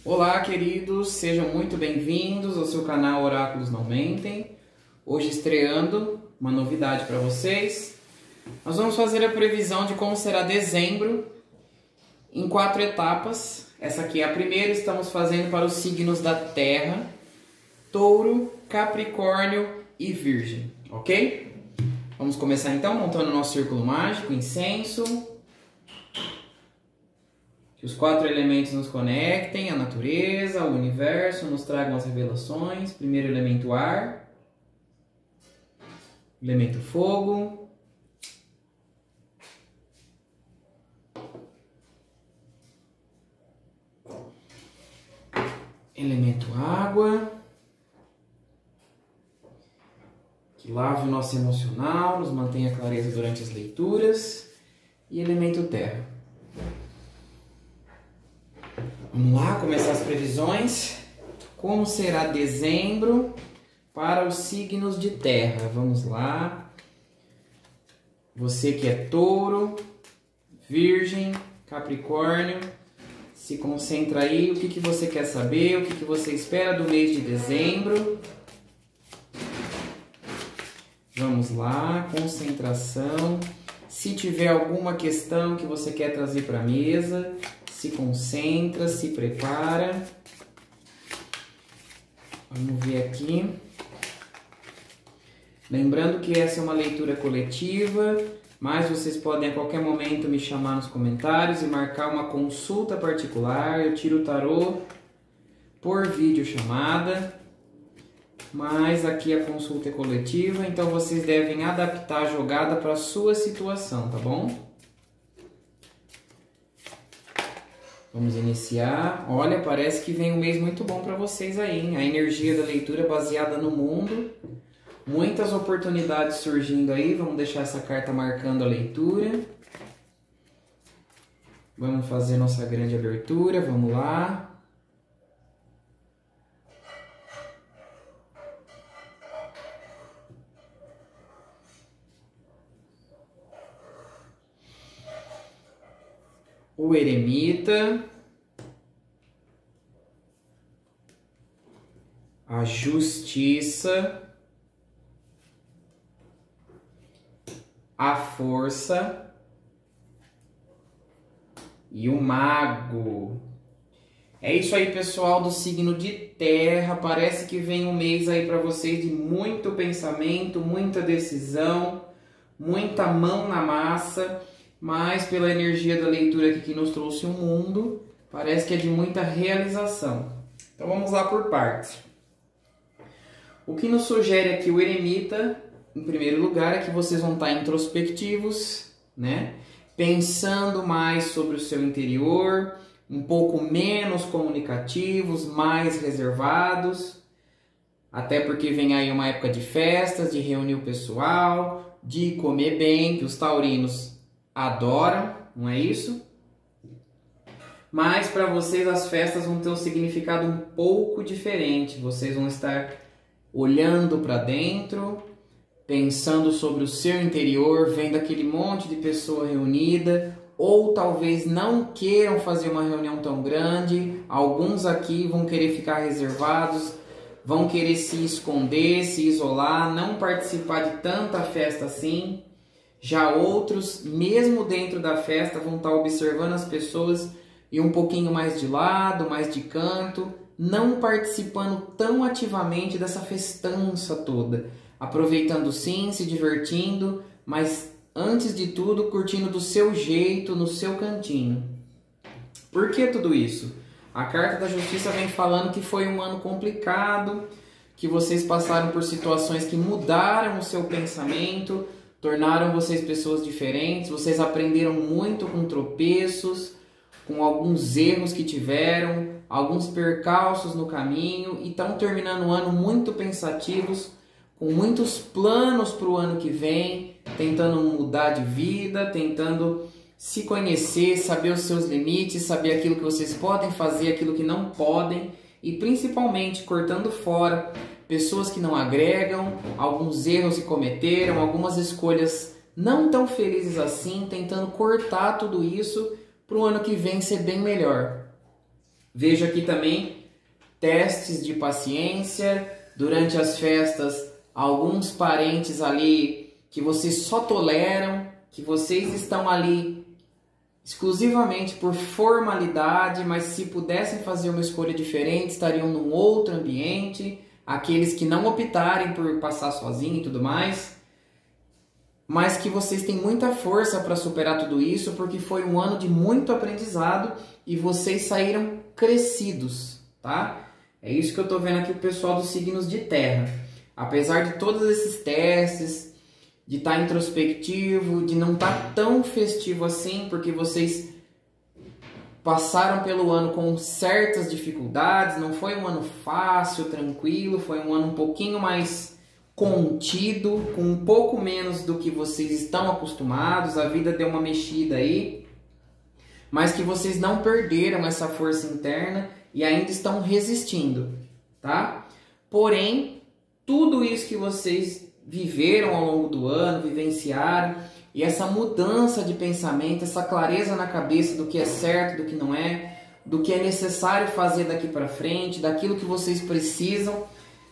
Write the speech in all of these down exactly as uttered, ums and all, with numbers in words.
Olá, queridos, sejam muito bem-vindos ao seu canal Oráculos Não Mentem. Hoje estreando uma novidade para vocês. Nós vamos fazer a previsão de como será dezembro em quatro etapas. Essa aqui é a primeira, estamos fazendo para os signos da Terra: Touro, Capricórnio e Virgem, ok? Vamos começar então montando o nosso círculo mágico, incenso. Que os quatro elementos nos conectem, a natureza, o universo, nos tragam as revelações. Primeiro elemento ar, elemento fogo, elemento água, que lave o nosso emocional, nos mantenha clareza durante as leituras, e elemento terra. Vamos lá, começar as previsões. Como será dezembro para os signos de terra? Vamos lá. Você que é touro, virgem, capricórnio, se concentra aí. O que, que você quer saber? O que, que você espera do mês de dezembro? Vamos lá, concentração. Se tiver alguma questão que você quer trazer para a mesa, se concentra, se prepara. Vamos ver aqui. Lembrando que essa é uma leitura coletiva, mas vocês podem a qualquer momento me chamar nos comentários e marcar uma consulta particular. Eu tiro o tarô por videochamada, mas aqui a consulta é coletiva, então vocês devem adaptar a jogada para a sua situação, tá bom? Vamos iniciar. Olha, parece que vem um mês muito bom para vocês aí, hein? A energia da leitura baseada no mundo. Muitas oportunidades surgindo aí. Vamos deixar essa carta marcando a leitura. Vamos fazer nossa grande abertura. Vamos lá. O eremita, a justiça, a força e o mago. É isso aí, pessoal do signo de terra. Parece que vem um mês aí para vocês de muito pensamento, muita decisão, muita mão na massa. Mas pela energia da leitura aqui que nos trouxe o mundo, parece que é de muita realização. Então vamos lá por partes. O que nos sugere aqui o eremita, em primeiro lugar, é que vocês vão estar introspectivos, né? Pensando mais sobre o seu interior, um pouco menos comunicativos, mais reservados. Até porque vem aí uma época de festas, de reunir o pessoal, de comer bem, que os taurinos adoram, não é isso? Mas para vocês as festas vão ter um significado um pouco diferente. Vocês vão estar olhando para dentro, pensando sobre o seu interior, vendo aquele monte de pessoa reunida, ou talvez não queiram fazer uma reunião tão grande. Alguns aqui vão querer ficar reservados, vão querer se esconder, se isolar, não participar de tanta festa assim. Já outros, mesmo dentro da festa, vão estar observando as pessoas e um pouquinho mais de lado, mais de canto, não participando tão ativamente dessa festança toda. Aproveitando sim, se divertindo, mas antes de tudo, curtindo do seu jeito, no seu cantinho. Por que tudo isso? A carta da justiça vem falando que foi um ano complicado, que vocês passaram por situações que mudaram o seu pensamento, tornaram vocês pessoas diferentes, vocês aprenderam muito com tropeços, com alguns erros que tiveram, alguns percalços no caminho, e estão terminando o ano muito pensativos, com muitos planos para o ano que vem, tentando mudar de vida, tentando se conhecer, saber os seus limites, saber aquilo que vocês podem fazer, aquilo que não podem, e principalmente cortando fora pessoas que não agregam, alguns erros que cometeram, algumas escolhas não tão felizes assim, tentando cortar tudo isso para o ano que vem ser bem melhor. Vejo aqui também testes de paciência durante as festas, alguns parentes ali que vocês só toleram, que vocês estão ali exclusivamente por formalidade, mas se pudessem fazer uma escolha diferente, estariam num outro ambiente, aqueles que não optarem por passar sozinho e tudo mais, mas que vocês têm muita força para superar tudo isso, porque foi um ano de muito aprendizado e vocês saíram crescidos, tá? É isso que eu tô vendo aqui o pessoal dos signos de terra. Apesar de todos esses testes, de estar tá introspectivo, de não estar tá tão festivo assim, porque vocês passaram pelo ano com certas dificuldades, não foi um ano fácil, tranquilo, foi um ano um pouquinho mais contido, com um pouco menos do que vocês estão acostumados, a vida deu uma mexida aí, mas que vocês não perderam essa força interna e ainda estão resistindo, tá? Porém, tudo isso que vocês viveram ao longo do ano, vivenciaram, e essa mudança de pensamento, essa clareza na cabeça do que é certo, do que não é, do que é necessário fazer daqui para frente, daquilo que vocês precisam,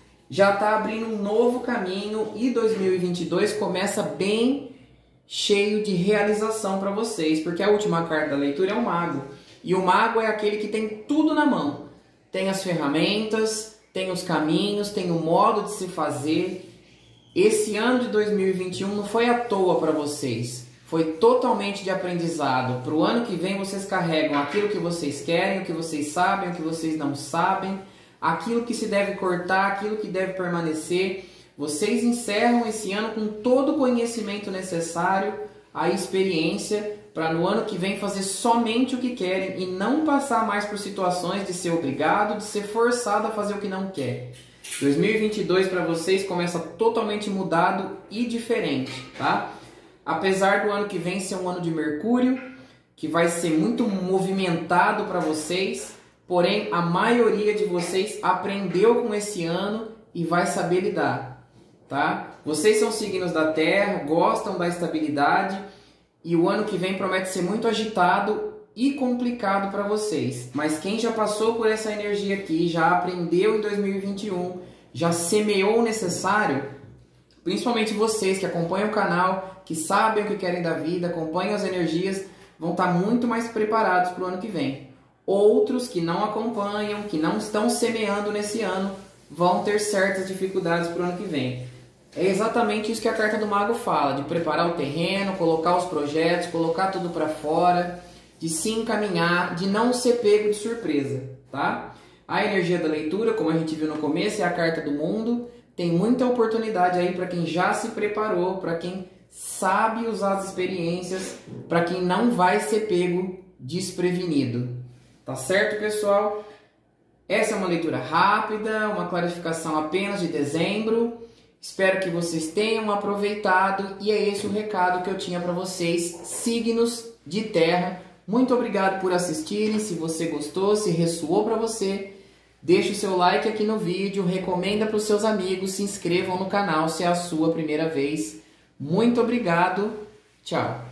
já está abrindo um novo caminho e dois mil e vinte e dois começa bem cheio de realização para vocês, porque a última carta da leitura é o Mago, e o Mago é aquele que tem tudo na mão, tem as ferramentas, tem os caminhos, tem o modo de se fazer. Esse ano de dois mil e vinte e um não foi à toa para vocês, foi totalmente de aprendizado. Para o ano que vem vocês carregam aquilo que vocês querem, o que vocês sabem, o que vocês não sabem, aquilo que se deve cortar, aquilo que deve permanecer. Vocês encerram esse ano com todo o conhecimento necessário, a experiência, para no ano que vem fazer somente o que querem e não passar mais por situações de ser obrigado, de ser forçado a fazer o que não quer. dois mil e vinte e dois para vocês começa totalmente mudado e diferente, tá? Apesar do ano que vem ser um ano de Mercúrio, que vai ser muito movimentado para vocês, porém a maioria de vocês aprendeu com esse ano e vai saber lidar, tá? Vocês são signos da Terra, gostam da estabilidade e o ano que vem promete ser muito agitado e complicado para vocês, mas quem já passou por essa energia aqui, já aprendeu em dois mil e vinte e um, já semeou o necessário, principalmente vocês que acompanham o canal, que sabem o que querem da vida, acompanham as energias, vão estar muito mais preparados para o ano que vem. Outros que não acompanham, que não estão semeando nesse ano, vão ter certas dificuldades para o ano que vem. É exatamente isso que a carta do Mago fala, de preparar o terreno, colocar os projetos, colocar tudo para fora, de se encaminhar, de não ser pego de surpresa, tá? A energia da leitura, como a gente viu no começo, é a carta do mundo. Tem muita oportunidade aí para quem já se preparou, para quem sabe usar as experiências, para quem não vai ser pego desprevenido. Tá certo, pessoal? Essa é uma leitura rápida, uma clarificação apenas de dezembro. Espero que vocês tenham aproveitado e é esse o recado que eu tinha para vocês, signos de terra. Muito obrigado por assistirem. Se você gostou, se ressoou para você, deixe o seu like aqui no vídeo, recomenda para os seus amigos, se inscrevam no canal se é a sua primeira vez. Muito obrigado, tchau!